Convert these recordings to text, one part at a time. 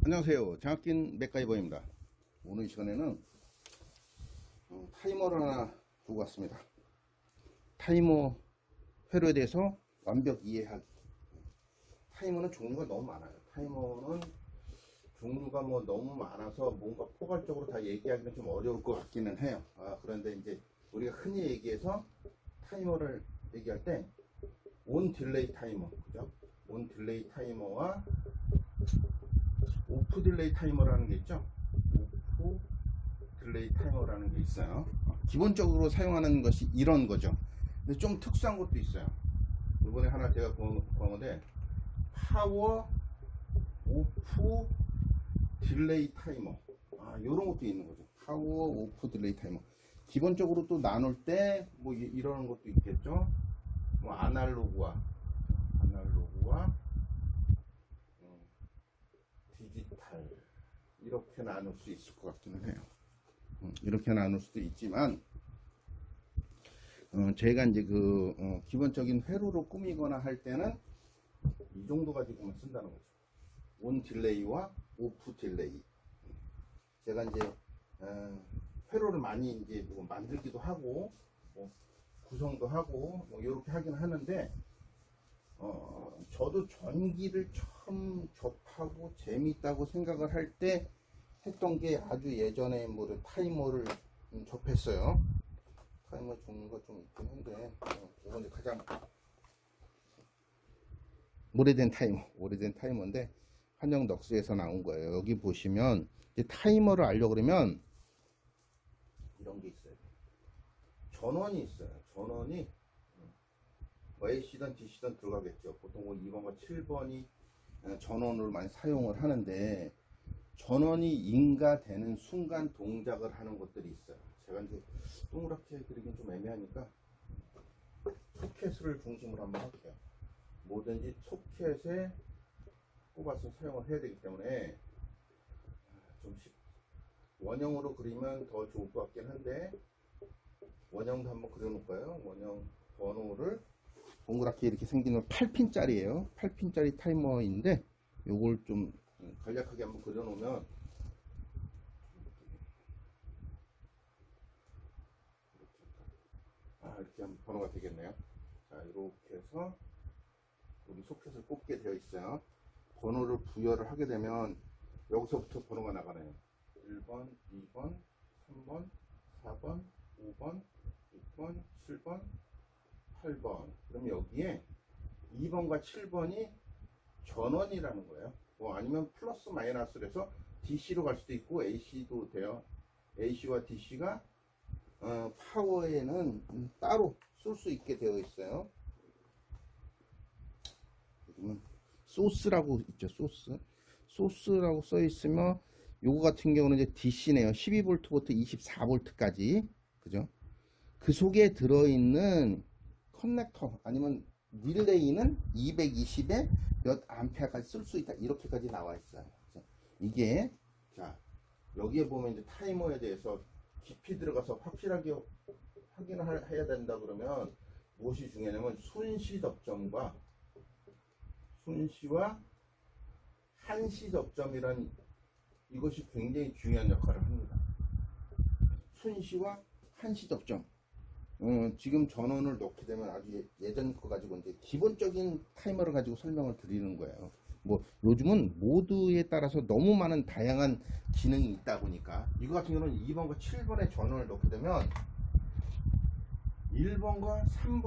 안녕하세요. 장학긴 맥가이버입니다. 오늘 이 시간에는 타이머를 하나 두고 왔습니다. 타이머 회로에 대해서 완벽 이해하기. 타이머는 종류가 너무 많아요. 타이머는 종류가 너무 많아서 뭔가 포괄적으로 다 얘기하기는 좀 어려울 것 같기는 해요. 그런데 이제 우리가 흔히 얘기해서 타이머를 얘기할 때 온 딜레이 타이머, 그죠? 온 딜레이 타이머와 오프 딜레이 타이머라는 게 있죠. 오프 딜레이 타이머라는 게 있어요. 기본적으로 사용하는 것이 이런 거죠. 근데 좀 특수한 것도 있어요. 이번에 하나 제가 구한 건데 파워 오프 딜레이 타이머, 이런 것도 있는 거죠. 파워 오프 딜레이 타이머. 기본적으로 또 나눌 때 이런 것도 있겠죠. 아날로그와 디지털, 이렇게 나눌 수 있을 것 같기는 해요. 이렇게 나눌 수도 있지만 제가 이제 기본적인 회로로 꾸미거나 할 때는 이 정도 가지고만 쓴다는 거죠. 온 딜레이와 오프 딜레이. 제가 이제 회로를 많이 이제 만들기도 하고 구성도 하고 이렇게 하긴 하는데, 저도 전기를 처음 접하고 재미있다고 생각을 할 때 했던 게 아주 예전에 타이머를 접했어요. 타이머 종류가 좀 있긴 한데, 이건 이제 가장 오래된 타이머인데 한영 넉스에서 나온 거예요. 여기 보시면 이제 타이머를 알려고 그러면 이런 게 있어요. 전원이 있어요. 전원이 A시든 D시든 들어가겠죠. 보통 2번과 7번이 전원을 많이 사용을 하는데, 전원이 인가되는 순간 동작을 하는 것들이 있어요. 제가 이제 동그랗게 그리긴 좀 애매하니까 소켓을 중심으로 한번 할게요. 뭐든지 소켓에 꼽아서 사용을 해야 되기 때문에 좀 원형으로 그리면 더 좋을 것 같긴 한데, 원형도 한번 그려놓을까요? 원형 번호를 동그랗게 이렇게 생기는 8핀짜리예요. 8핀짜리 타이머인데 요걸 좀 간략하게 한번 그려놓으면 이렇게 한번 번호가 되겠네요. 자, 이렇게 해서 여기 소켓을 꼽게 되어 있어요. 번호를 부여를 하게 되면 여기서부터 번호가 나가네요. 1번, 2번, 3번, 4번, 5번, 6번, 7번, 8번. 그럼 여기에 2번과 7번이 전원이라는 거예요. 아니면 플러스 마이너스로 해서 DC로 갈 수도 있고 AC도 돼요. AC와 DC가 파워에는 따로 쏠 수 있게 되어 있어요. 소스라고 있죠. 소스라고 써 있으면 요거 같은 경우는 이제 DC네요. 12V부터 24V까지. 그죠? 그 속에 들어있는 커넥터 아니면 릴레이는 220에 몇 암페어까지 쓸 수 있다. 이렇게까지 나와 있어요. 이게, 자, 여기에 보면 이제 타이머에 대해서 깊이 들어가서 확실하게 확인을 해야 된다 그러면 무엇이 중요하냐면 순시 접점과 순시와 한시 접점이란 이것이 굉장히 중요한 역할을 합니다. 순시와 한시 접점. 지금 전원을 넣게 되면 아주 예전 거 가지고 이제 기본적인 타이머를 가지고 설명을 드리는 거예요. 요즘은 모드에 따라서 너무 많은 다양한 기능이 있다 보니까, 이거 같은 경우는 2번과 7번의 전원을 넣게 되면 1번과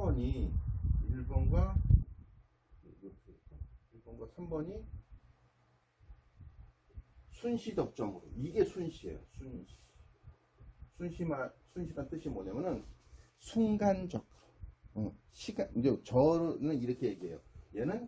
3번이 순시 접점으로, 이게 순시예요. 순시란 뜻이 뭐냐면은 순간적으로, 시간, 이제 저는 이렇게 얘기해요. 얘는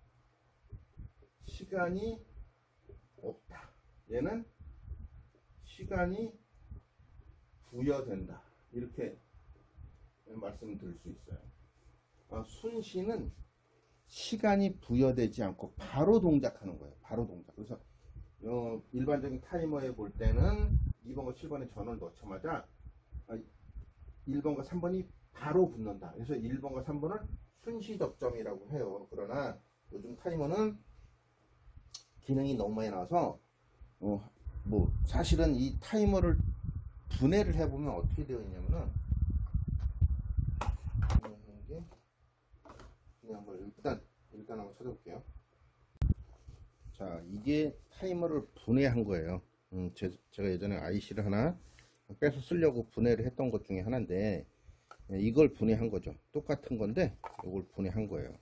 시간이 없다. 얘는 시간이 부여된다. 이렇게 말씀드릴 수 있어요. 순시는 시간이 부여되지 않고 바로 동작하는 거예요. 바로 동작. 그래서 일반적인 타이머에 볼 때는 2번과 7번에 전원을 넣자마자 1번과 3번이 바로 붙는다. 그래서 1번과 3번을 순시 접점이라고 해요. 그러나 요즘 타이머는 기능이 너무 많이 나와서 뭐 사실은 이 타이머를 분해를 해보면 어떻게 되어 있냐면은 그냥 한번 일단 한번 찾아볼게요. 자, 이게 타이머를 분해한 거예요. 제가 예전에 IC를 하나 빼서 쓰려고 분해를 했던 것 중에 하나인데, 이걸 분해한 거죠. 똑같은 건데 이걸 분해한 거예요.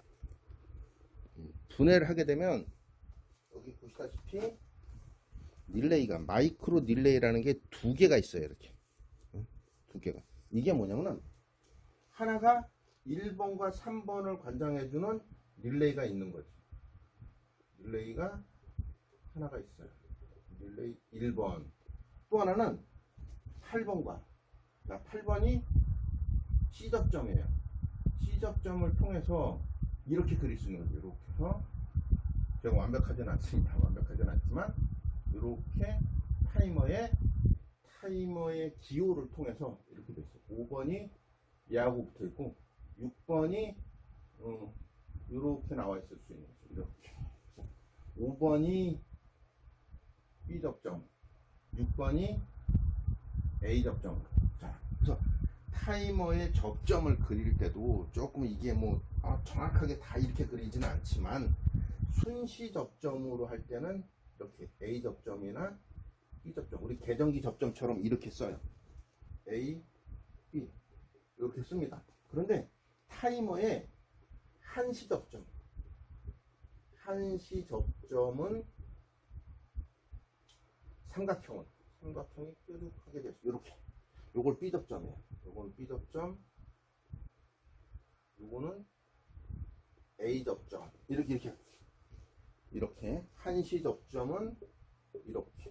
분해를 하게 되면 여기 보시다시피 릴레이가 마이크로 릴레이라는 게 두 개가 있어요. 이렇게 두 개가. 이게 뭐냐면은 하나가 1번과 3번을 관장해주는 릴레이가 있는 거지. 릴레이가 하나가 있어요. 릴레이 1번. 또 하나는 8번과, 자, 8번이 C접점이에요. C접점을 통해서 이렇게 그릴 수 있는 거죠. 이렇게 해서, 제가 완벽하진 않습니다. 완벽하진 않지만 이렇게 타이머의 기호를 통해서 이렇게 돼 있어요. 5번이 얘하고 붙어 있고 6번이 이렇게 나와 있을 수 있는 거죠. 이렇게 5번이 B 접점, 6번이 A 접점. 자, 그래서 타이머의 접점을 그릴 때도 조금 이게 뭐 정확하게 다 이렇게 그리지는 않지만 순시 접점으로 할 때는 이렇게 A 접점이나 B 접점, 우리 계정기 접점처럼 이렇게 써요. A, B 이렇게 씁니다. 그런데 타이머의 한시 접점은 삼각형이 뾰족하게 됐어요. 이렇게. 요걸 B 접점이에요. 요거는 B 접점, 요거는 A 접점. 이렇게 한시 접점은 이렇게,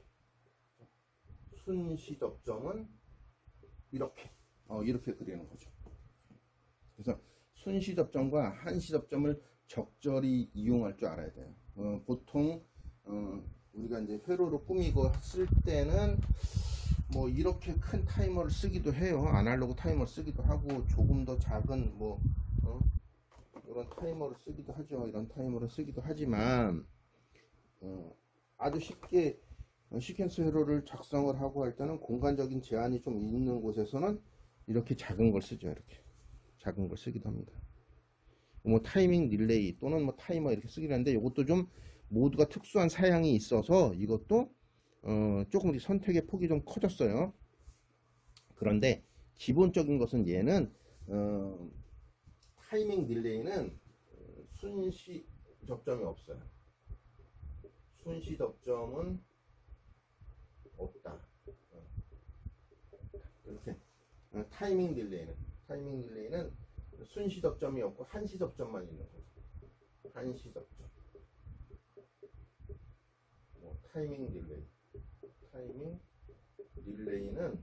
순시 접점은 이렇게 그리는 거죠. 그래서 순시 접점과 한시 접점을 적절히 이용할 줄 알아야 돼요. 보통 우리가 이제 회로로 꾸미고 쓸 때는 뭐 이렇게 큰 타이머를 쓰기도 해요. 아날로그 타이머를 쓰기도 하고, 조금 더 작은 뭐 이런 타이머를 쓰기도 하죠. 이런 타이머를 쓰기도 하지만 아주 쉽게 시퀀스 회로를 작성을 하고 할 때는 공간적인 제한이 좀 있는 곳에서는 이렇게 작은 걸 쓰죠. 이렇게 작은 걸 쓰기도 합니다. 뭐 타이밍 릴레이 또는 뭐 타이머 이렇게 쓰기도 하는데, 이것도 좀 모두가 특수한 사양이 있어서 이것도 조금 선택의 폭이 좀 커졌어요. 그런데 기본적인 것은 얘는 타이밍 릴레이는 순시 접점이 없어요. 순시 접점은 없다. 이렇게 타이밍 릴레이는 순시 접점이 없고 한시 접점만 있는 거죠. 한시 접점. 타이밍 릴레이는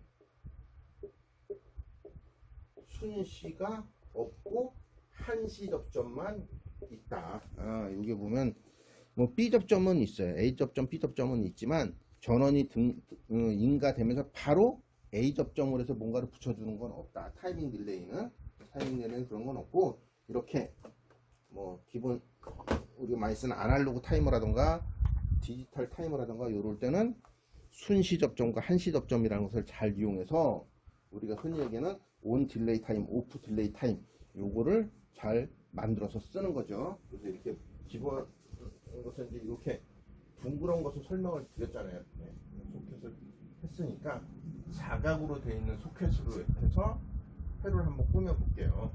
순시가 없고 한시 접점만 있다. 여기 보면 뭐 B 접점은 있어요. A 접점, B 접점은 있지만 전원이 인가되면서 바로 A 접점으로 해서 뭔가를 붙여주는 건 없다. 타이밍 릴레이는 그런 건 없고, 이렇게 뭐 기본 우리가 많이 쓰는 아날로그 타이머라던가 디지털 타이머라던가 이럴 때는 순시 접점과 한시 접점이라는 것을 잘 이용해서 우리가 흔히 얘기하는 온 딜레이 타임, 오프 딜레이 타임, 요거를 잘 만들어서 쓰는 거죠. 그래서 이렇게 기본 것은 이제 이렇게 둥그런 것을 설명을 드렸잖아요. 네. 소켓을 했으니까 사각으로 되어 있는 소켓으로 해서 회로를 한번 꾸며 볼게요.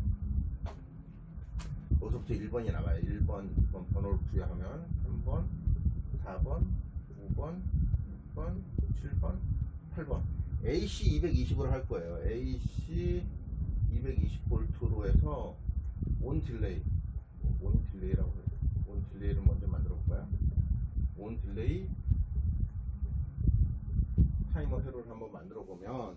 여기서부터 1번이 나와요. 1번, 2번 번호를 부여하면 3번, 4번, 5번, 6번, 7번, 8번. AC 220으로 할 거예요. AC 220V로 해서 온 딜레이라고 해요. 온 딜레이를 먼저 만들어 볼까요? 온 딜레이 타이머 회로를 한번 만들어 보면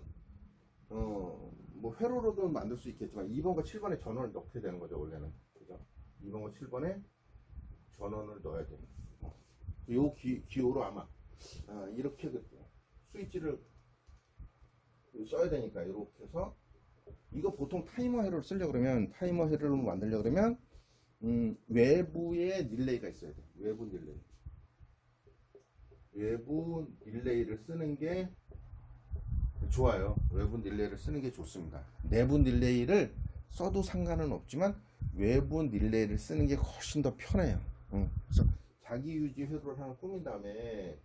뭐 회로로도 만들 수 있겠지만 2번과 7번에 전원을 넣게 되는 거죠. 원래는. 그죠? 2번과 7번에 전원을 넣어야 돼요. 요 기호로 아마 이렇게 스위치를 써야 되니까 이렇게 해서, 이거 보통 타이머 회로를 쓰려고 그러면, 타이머 회로를 만들려고 그러면 외부에 릴레이가 있어야 돼. 외부 외부 릴레이를 쓰는 게 좋아요. 외부 릴레이를 쓰는 게 좋습니다. 내부 릴레이를 써도 상관은 없지만 외부 릴레이를 쓰는 게 훨씬 더 편해요. 그래서 자기 유지 회로를 하나 꾸민 다음에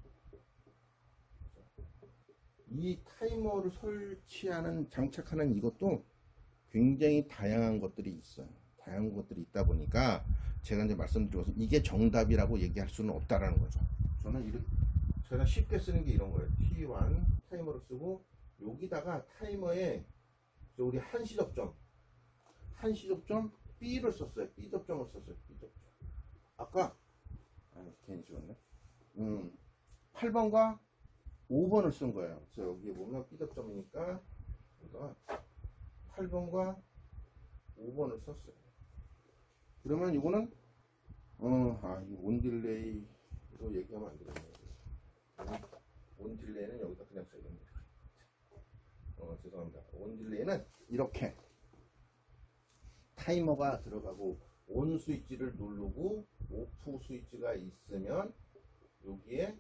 이 타이머를 설치하는 장착하는 이것도 굉장히 다양한 것들이 있어요. 다양한 것들이 있다 보니까 제가 이제 말씀드려서 이게 정답이라고 얘기할 수는 없다라는 거죠. 제가 쉽게 쓰는 게 이런 거예요. T1 타이머를 쓰고 여기다가 타이머에 우리 한시접점 B를 썼어요. B접점을 썼어요. B접점. 아까 괜히 찍었네. 8번과 5번을 쓴 거예요. 그래서 여기 보면 B접점이니까 여기가 8번과 5번을 썼어요. 그러면 이거는 온 딜레이로 얘기하면 안 되겠네요. 온 딜레이는 여기다 그냥 써야 됩니다. 죄송합니다. 온 딜레이는 이렇게 타이머가 들어가고 온 스위치를 누르고 오프 스위치가 있으면 여기에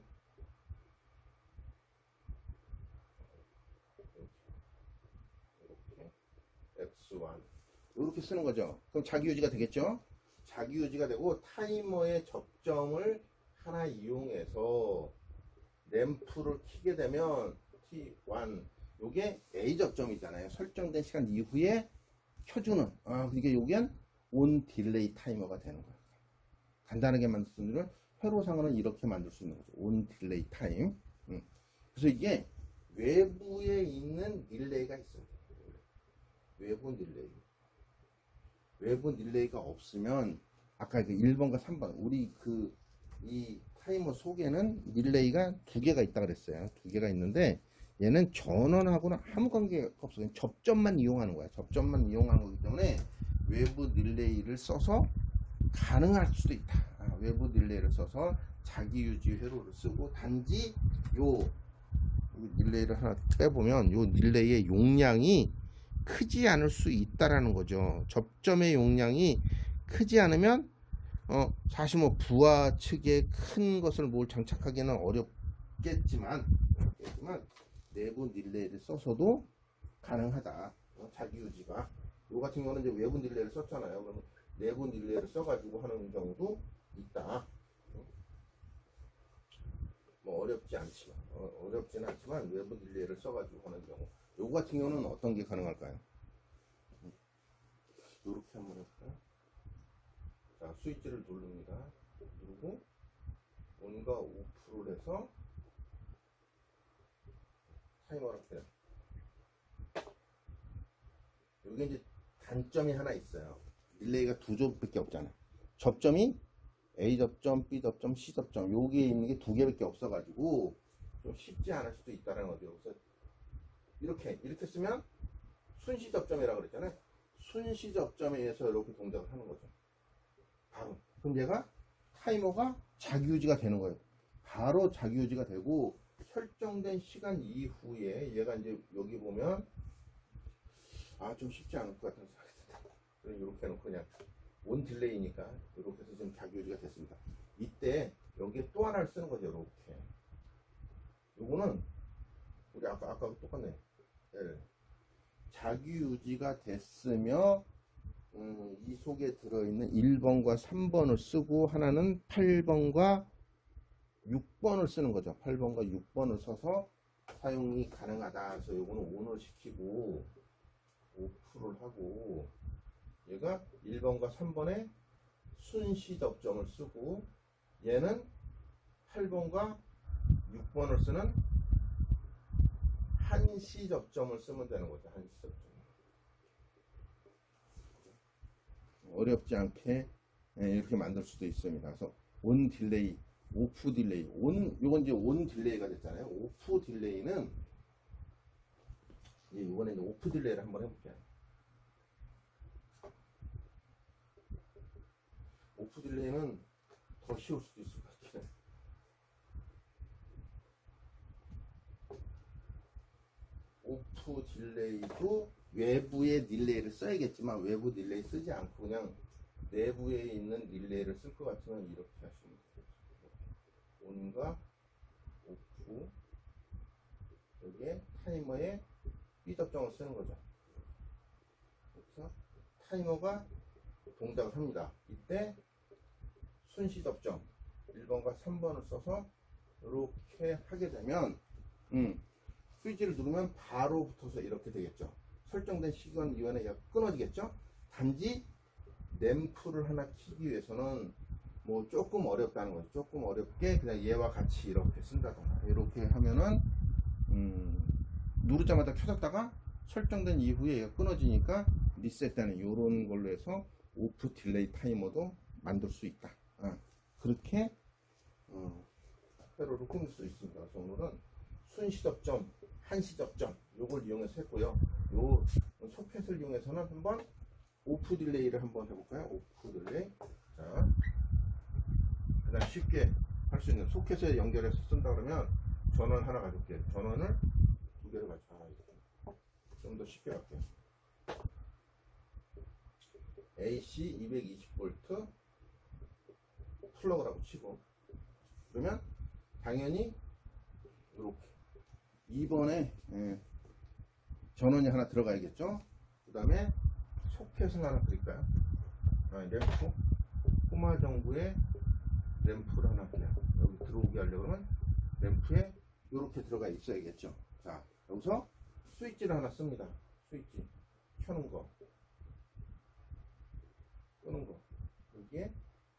이렇게 X1 이렇게 쓰는 거죠. 그럼 자기 유지가 되겠죠? 자기 유지가 되고 타이머의 접점을 하나 이용해서 램프를 켜게 되면 T1 요게 A 접점이잖아요. 설정된 시간 이후에 켜주는 그러니까 요게 온 딜레이 타이머가 되는 거예요. 간단하게 말씀드리면 회로상으로는 이렇게 만들 수 있는 거죠. 온 딜레이 타임. 그래서 이게 외부에 있는 릴레이가 있습니다. 외부 릴레이. 외부 릴레이가 없으면 아까 그 1번과 3번 우리 이 타이머 속에는 릴레이가 2개가 있다 그랬어요. 2개가 있는데 얘는 전원하고는 아무 관계가 없어요. 접점만 이용하는 거야. 접점만 이용하는 거기 때문에 외부 릴레이를 써서 가능할 수도 있다. 외부 릴레이를 써서 자기 유지 회로를 쓰고 단지 요 릴레이를 하나 빼보면 요 릴레이의 용량이 크지 않을 수 있다라는 거죠. 접점의 용량이 크지 않으면 사실 뭐 부하 측에 큰 것을 뭘 장착하기는 어렵겠지만 내부 릴레이를 써서도 가능하다. 자기 유지가. 요 같은 경우는 이제 외부 릴레이를 썼잖아요. 그러면 내부 릴레이를 써가지고 하는 경우도 있다. 뭐 어렵지는 않지만 외부 릴레이를 써가지고 하는 경우. 요 같은 경우는 어떤 게 가능할까요? 이렇게 한번 해볼까요? 자, 스위치를 누릅니다. 누르고 온과 오프를 해서 타이머를 켜요. 여기 이제 단점이 하나 있어요. 릴레이가 두 접밖에 없잖아. 접점이 A 접점, B 접점, C 접점 여기에 있는 게 2개밖에 없어가지고 좀 쉽지 않을 수도 있다는 거죠. 그래서 이렇게 쓰면 순시 접점이라고 그랬잖아요. 순시 접점에 의해서 이렇게 동작을 하는 거죠. 바로. 그럼 얘가 타이머가 자기 유지가 되는 거예요. 바로 자기 유지가 되고 설정된 시간 이후에 얘가 이제 여기 보면 좀 쉽지 않을 것 같은 생각이 든다. 그럼 이렇게 해놓고 그냥 온 딜레이니까 이렇게 해서 지금 자기 유지가 됐습니다. 이때 여기에 또 하나를 쓰는 거죠. 이렇게. 요거는 우리 아까 똑같네. 자기 유지가 됐으며 이 속에 들어있는 1번과 3번을 쓰고 하나는 8번과 6번을 쓰는 거죠. 8번과 6번을 써서 사용이 가능하다. 그래서 요거는 ON을 시키고 오프를 하고 얘가 1번과 3번에 순시 접점을 쓰고 얘는 8번과 6번을 쓰는 한시 접점을 쓰면 되는 거죠. 한시 접점. 어렵지 않게 이렇게 만들 수도 있습니다. 그래서 온 딜레이, 오프 딜레이, 요건 이제 온 딜레이가 됐잖아요. 오프 딜레이는 이번에 이제 오프 딜레이를 한번 해볼게요. 오프 딜레이는 더 쉬울 수도 있을 것 같아요. 오프 딜레이도 외부의 릴레이를 써야겠지만 외부 릴레이 쓰지 않고 그냥 내부에 있는 릴레이를 쓸 것 같으면 이렇게 하시면 돼요. 온과 여기에 타이머에 B접점을 쓰는 거죠. 그래서 타이머가 동작을 합니다. 이때 순시접점 1번과 3번을 써서 이렇게 하게 되면 스위치를 누르면 바로 붙어서 이렇게 되겠죠. 설정된 시간 이후에는 얘가 끊어지겠죠. 단지 램프를 하나 켜기 위해서는 뭐 조금 어렵다는 거죠. 조금 어렵게 그냥 얘와 같이 이렇게 쓴다던가 이렇게 하면은 누르자마자 켜졌다가 설정된 이후에 얘가 끊어지니까 리셋되는 이런 걸로 해서 오프 딜레이 타이머도 만들 수 있다. 그렇게 회로를 꾸밀 수 있습니다. 그래서 오늘은 순시접점, 한시접점 요걸 이용해서 했고요. 요 소켓을 이용해서는 한번 오프 딜레이를 한번 해볼까요? 오프 딜레이. 자, 가장 쉽게 할 수 있는 소켓에 연결해서 쓴다 그러면 전원 하나 가져올게요. 전원을 두 개를 가져와요. 좀 더 쉽게 할게요. AC 220V 플러그라고 치고, 그러면 당연히 이렇게 2번에 전원이 하나 들어가야겠죠. 그 다음에 소켓을 하나 드릴까요? 램프 꼬마 정부의 램프를 하나 그냥 여기 들어오게 하려고 그러면 램프에 이렇게 들어가 있어야겠죠. 자, 여기서 스위치를 하나 씁니다. 스위치 켜는 거, 끄는 거, 여기에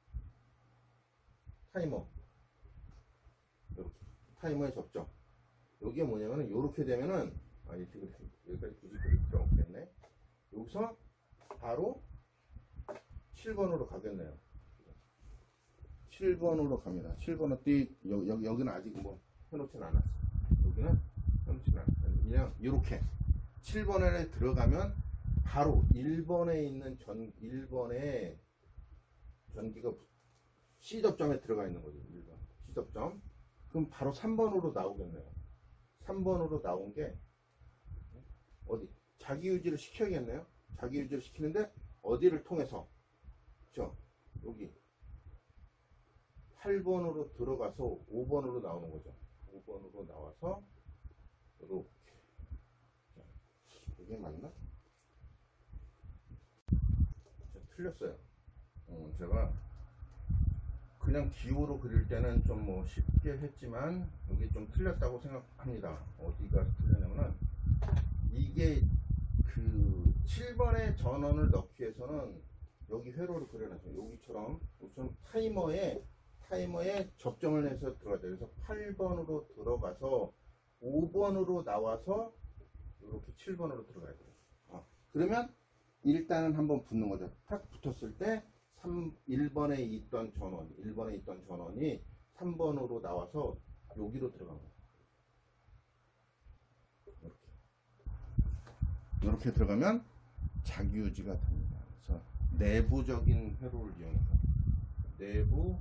타이머, 이렇게 타이머에 접점. 여기에 뭐냐면은 이렇게 되면은 여기까지 굳이 그릴 필요 없겠네. 여기서 바로 7번으로 가겠네요. 7번으로 갑니다. 7번은 여기는 아직 뭐 해놓진 않았어. 여기는 해놓진 않았어. 그냥 이렇게 7번에 들어가면 바로 1번에 있는 1번에 전기가 C접점에 들어가 있는 거죠. 1번 C접점. 그럼 바로 3번으로 나오겠네요. 3번으로 나온 게 어디? 자기 유지를 시켜야겠네요. 자기 유지를 시키는데 어디를 통해서? 그렇죠? 여기 8번으로 들어가서 5번으로 나오는 거죠. 5번으로 나와서 이렇게. 자, 이게 맞나? 자, 틀렸어요. 제가 그냥 기호로 그릴 때는 좀 뭐 쉽게 했지만 여기 좀 틀렸다고 생각합니다. 어디가 틀렸냐면은 이게 그 7번에 전원을 넣기 위해서는 여기 회로를 그려놨어요. 여기처럼 타이머에 접점을 해서 들어가죠. 그래서 8번으로 들어가서 5번으로 나와서 이렇게 7번으로 들어가야 돼요. 그러면 일단은 한번 붙는 거죠. 탁 붙었을 때 1번에 있던 전원이 3번으로 나와서 여기로 들어간 거예요. 이렇게 들어가면 자기유지가 됩니다. 그래서 내부적인 회로를 이용해서 내부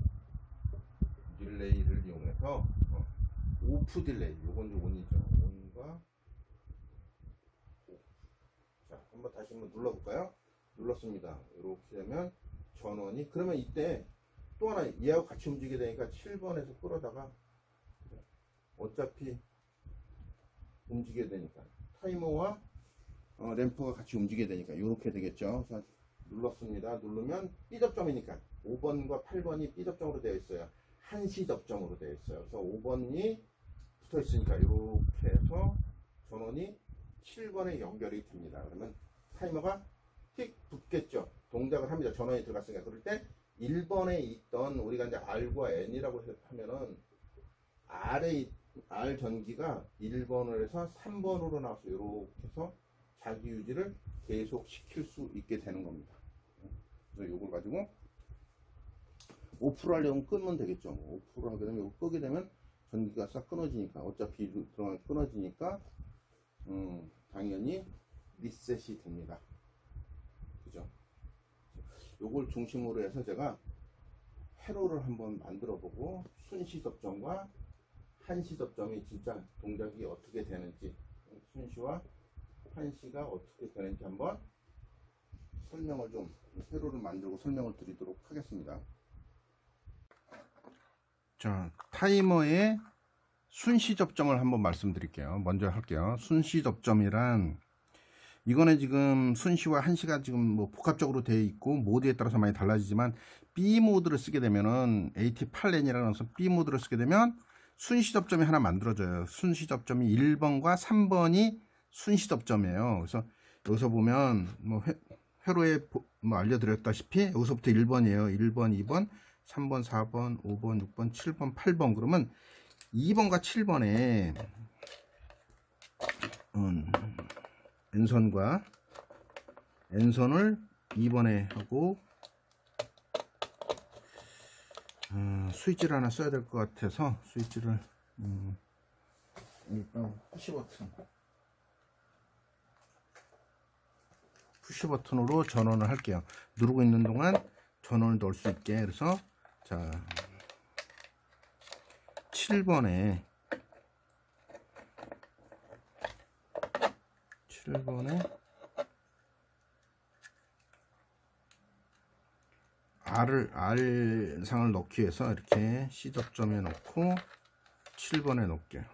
딜레이를 이용해서 오프 딜레이, 요건 온이죠. 온과 오프. 자, 다시 한번 눌러볼까요? 눌렀습니다. 이렇게 되면 전원이, 그러면 이때 또 하나 얘하고 같이 움직이게 되니까 7번에서 끌어다가 어차피 움직이게 되니까 타이머와 램프가 같이 움직이게 되니까 이렇게 되겠죠. 그래서 눌렀습니다. 누르면 B접점이니까 5번과 8번이 B접점으로 되어 있어요. 한시 접점으로 되어 있어요. 그래서 5번이 붙어 있으니까 이렇게 해서 전원이 7번에 연결이 됩니다. 그러면 타이머가 틱 붙겠죠. 동작을 합니다. 전원이 들어갔으니까. 그럴 때 1번에 있던 우리가 이제 R과 N이라고 하면은 R 전기가 1번을 해서 3번으로 나와서 이렇게 해서 자기 유지를 계속 시킬 수 있게 되는 겁니다. 그래서 이걸 가지고 오프를 하려면 끄면 되겠죠. 오프를 하게 되면 이거 끄게 되면 전기가 싹 끊어지니까, 어차피 들어가면 끊어지니까 당연히 리셋이 됩니다. 그죠? 요걸 중심으로 해서 제가 회로를 한번 만들어 보고 순시 접점과 한시 접점이 진짜 동작이 어떻게 되는지, 순시와 한시가 어떻게 되는지 한번 설명을 좀, 회로를 만들고 설명을 드리도록 하겠습니다. 자, 타이머의 순시 접점을 한번 말씀드릴게요. 먼저 할게요. 순시 접점이란, 이거는 지금 순시와 한시가 지금 뭐 복합적으로 되어 있고 모드에 따라서 많이 달라지지만, B 모드를 쓰게 되면은 AT8N이라는 B 모드를 쓰게 되면 순시 접점이 하나 만들어져요. 순시 접점이 1번과 3번이 순시 접점이에요. 그래서 여기서 보면 뭐 회로에 뭐 알려드렸다시피 여기서부터 1번이에요. 1번, 2번, 3번, 4번, 5번, 6번, 7번, 8번. 그러면 2번과 7번에 N선과 N선을 2번에 하고 스위치를 하나 써야 될 것 같아서 스위치를 일단 푸시 버튼으로 전원을 할게요. 누르고 있는 동안 전원을 넣을 수 있게. 그래서 자 7번에 R상을 넣기 위해서 이렇게 C 접점에 넣고 7번에 넣을게요.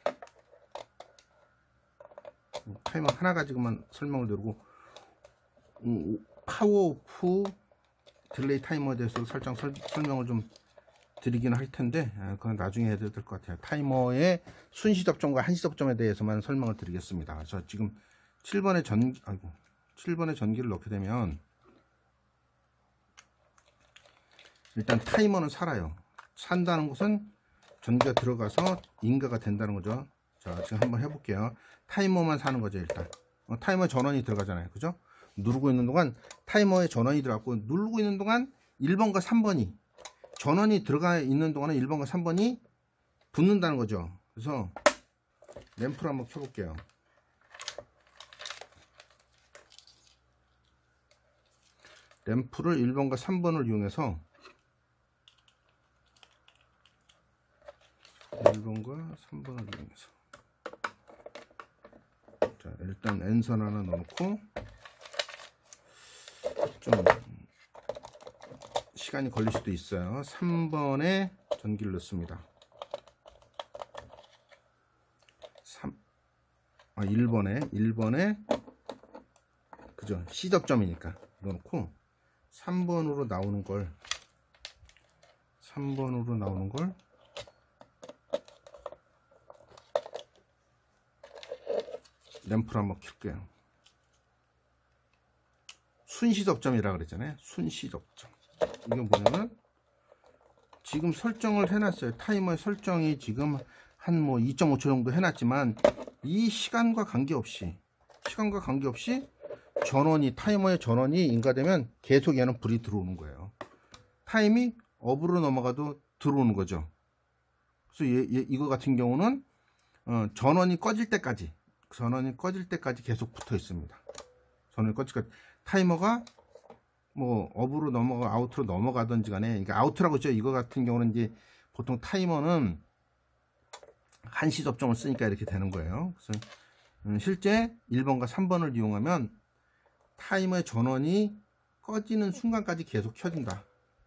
타이머 하나 가지고만 설명을 드리고, 파워 오프 딜레이 타이머에 대해서 살짝 설명을 좀 드리긴 할 텐데, 그건 나중에 해야 될 것 같아요. 타이머의 순시 접점과 한시 접점에 대해서만 설명을 드리겠습니다. 그래서 지금 7번에 전기를 넣게 되면 일단 타이머는 살아요. 산다는 것은 전기가 들어가서 인가가 된다는 거죠. 자, 지금 한번 해볼게요. 타이머만 사는 거죠. 일단 타이머 전원이 들어가잖아요. 그죠? 누르고 있는 동안 타이머에 전원이 들어갔고, 누르고 있는 동안 1번과 3번이 전원이 들어가 있는 동안은 1번과 3번이 붙는다는 거죠. 그래서 램프를 한번 켜볼게요. 램프를 1번과 3번을 이용해서 1번과 3번을 이용해서, 자, 일단 N선 하나 넣어놓고 좀 시간이 걸릴 수도 있어요. 3번에 전기를 넣습니다. 1번에 그죠? C 접점이니까 넣어놓고 3번으로 나오는 걸 램프를 한번 켤게요. 순시 접점이라 그랬잖아요. 순시 접점. 이게 뭐냐면 지금 설정을 해놨어요. 타이머의 설정이 지금 한 뭐 2.5초 정도 해놨지만, 이 시간과 관계없이 타이머의 전원이 인가되면 계속 얘는 불이 들어오는 거예요. 타임이 업으로 넘어가도 들어오는 거죠. 그래서 이거 같은 경우는 전원이 꺼질 때까지 계속 붙어 있습니다. 전원이 꺼질 때까지. 타이머가 뭐 업으로 넘어가 아웃으로 넘어가든지 간에, 그러니까 아웃이라고 했죠. 이거 같은 경우는 이제 보통 타이머는 한시 접점을 쓰니까 이렇게 되는 거예요. 그래서 실제 1번과 3번을 이용하면 타이머의 전원이 꺼지는 순간까지 계속 켜진다.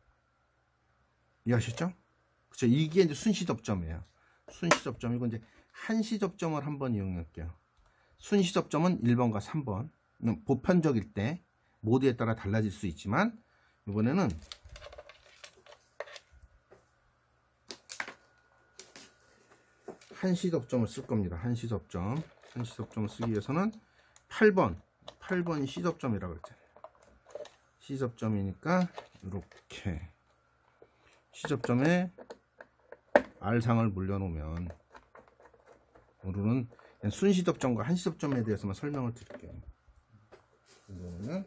이해하셨죠? 그렇죠. 이게 이제 순시 접점이에요. 순시 접점이고, 이제 한시 접점을 한번 이용할게요. 순시 접점은 1번과 3번. 보편적일 때 모드에 따라 달라질 수 있지만, 이번에는 한시 접점을 쓸 겁니다. 한시 접점을 쓰기 위해서는 8번이 C 접점이라고 그랬잖아요. C 접점이니까 이렇게 C 접점에 R상을 물려놓으면, 오늘은 순시 접점과 한시 접점에 대해서만 설명을 드릴게요. 이거는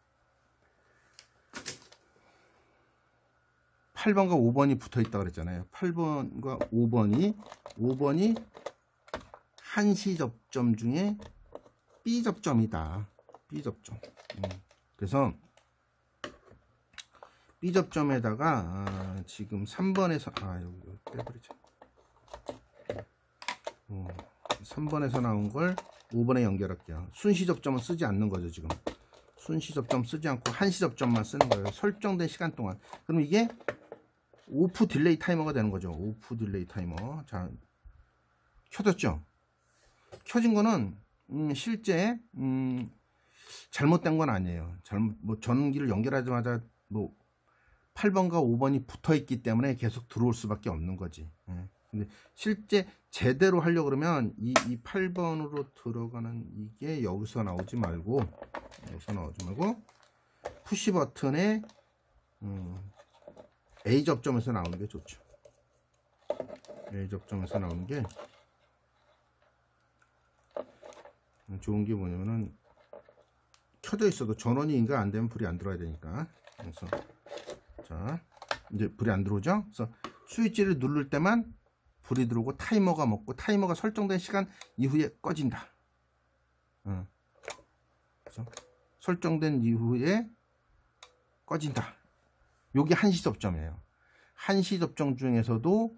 8번과 5번이 붙어 있다고 그랬잖아요. 8번과 5번이 한시 접점 중에 B 접점이다. B 접점. 그래서 B 접점에다가 지금 3번에서 여기 빼버리자. 3번에서 나온 걸 5번에 연결할게요. 순시 접점은 쓰지 않는 거죠. 지금 순시 접점 쓰지 않고 한시 접점만 쓰는 거예요. 설정된 시간 동안. 그럼 이게 오프 딜레이 타이머가 되는 거죠. 오프 딜레이 타이머. 자, 켜졌죠? 켜진 거는 실제 잘못된 건 아니에요. 뭐 전기를 연결하자마자 뭐 8번과 5번이 붙어 있기 때문에 계속 들어올 수밖에 없는 거지. 예. 근데 실제 제대로 하려고 그러면 이 8번으로 들어가는 이게 여기서 나오지 말고 푸시 버튼에 A 접점에서 나오는 게 좋죠. A 접점에서 나오는 게 좋은 게 뭐냐면은 켜져 있어도 전원이 인가 안 되면 불이 안 들어와야 되니까. 그래서 자, 이제 불이 안 들어오죠? 그래서 스위치를 누를 때만 불이 들어오고 타이머가 먹고 타이머가 설정된 시간 이후에 꺼진다. 그렇죠? 설정된 이후에 꺼진다. 요게 한시 접점이에요. 한시 접점 중에서도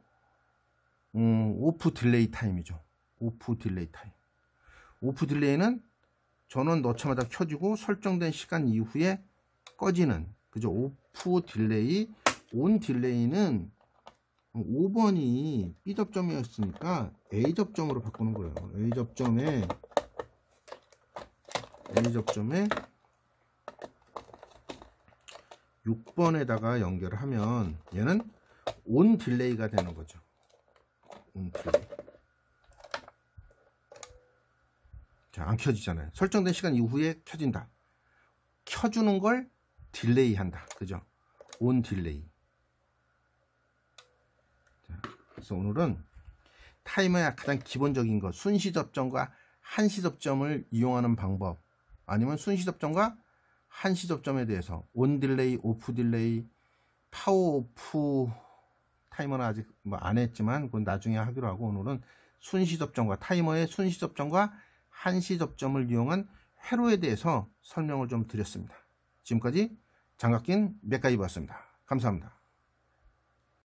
오프 딜레이 타임이죠. 오프 딜레이 타임. 오프 딜레이는 전원 넣자마자 켜지고 설정된 시간 이후에 꺼지는, 그죠? 오프 딜레이. 온 딜레이는 5번이 B 접점이었으니까 A 접점으로 바꾸는 거예요. A 접점에 6번에다가 연결을 하면 얘는 온 딜레이가 되는 거죠. 온 딜레이. 자, 안 켜지잖아요. 설정된 시간 이후에 켜진다. 켜주는 걸 딜레이 한다. 그죠? 온 딜레이. 자, 그래서 오늘은 타이머의 가장 기본적인 것, 순시 접점과 한시 접점을 이용하는 방법, 아니면 순시 접점과 한시 접점에 대해서 온 딜레이, 오프 딜레이, 파워 오프 타이머는 아직 뭐 안 했지만 그건 나중에 하기로 하고, 오늘은 순시 접점과 타이머의 순시 접점과 한시 접점을 이용한 회로에 대해서 설명을 좀 드렸습니다. 지금까지 장갑 낀 맥가이버였습니다. 감사합니다.